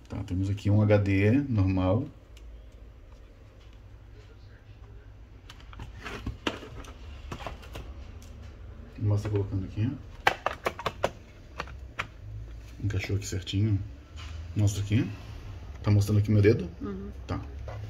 Tá, temos aqui um HD normal. Mostra colocando aqui. Encaixou aqui certinho. Mostra aqui. Tá mostrando aqui meu dedo? Uhum. Tá.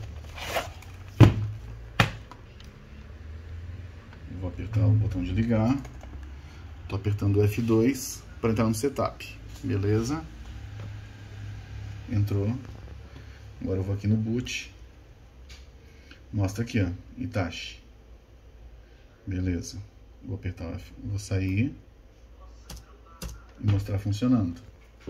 Vou apertar o botão de ligar. Tô apertando o F2 para entrar no setup. Beleza? Entrou. Agora eu vou aqui no boot. Mostra aqui, ó, Itachi. Beleza. Vou apertar o F, vou sair e mostrar funcionando.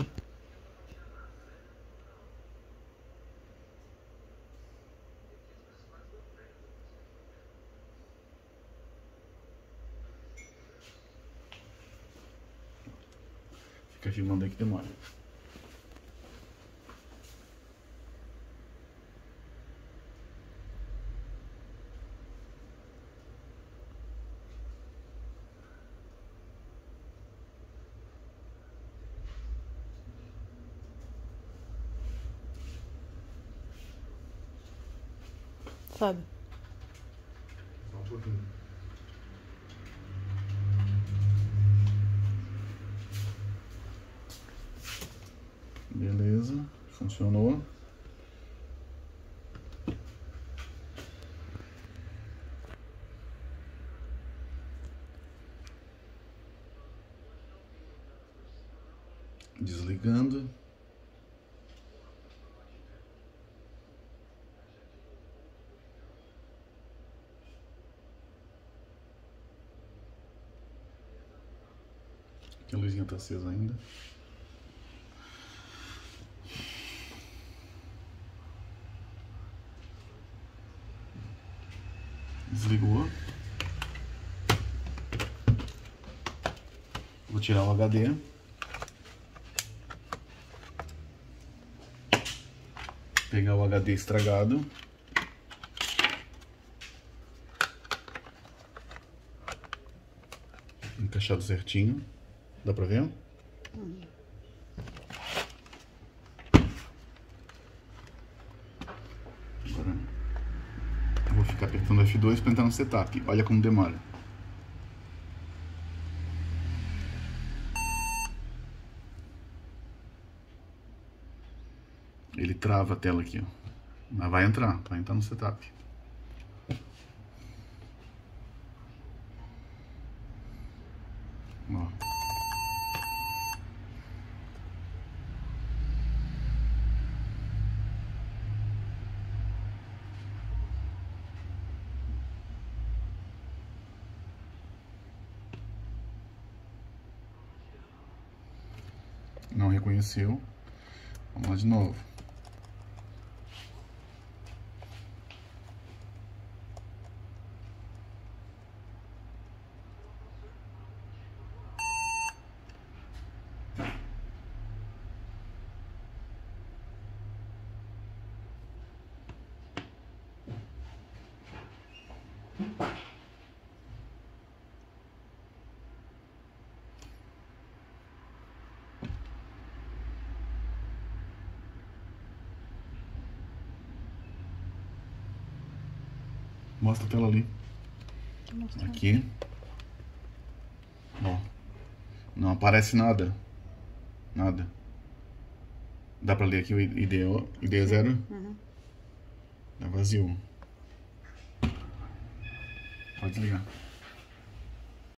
Fica filmando aí que demora. Sabe? Só um pouquinho. Beleza, funcionou. Desligando. Aqui a luzinha tá acesa ainda. Desligou. Vou tirar o HD. Pegar o HD estragado. Encaixado certinho. Dá pra ver? Agora eu vou ficar apertando F2 para entrar no setup. Olha como demora. Ele trava a tela aqui, ó. Mas vai entrar no setup. Ó. Não reconheceu. Vamos lá de novo. Mostra a tela ali. Aqui. Ó. Não aparece nada. Nada. Dá pra ler aqui o ID 0? Uhum. Tá vazio. Pode ligar.